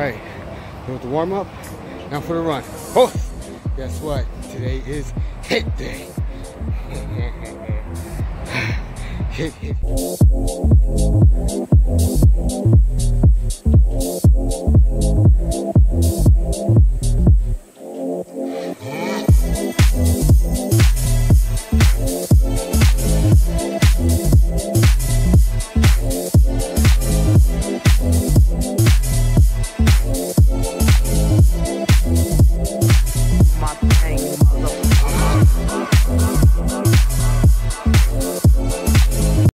right, with the warm up, now for the run. Oh, guess what? Today is hit day. Hit.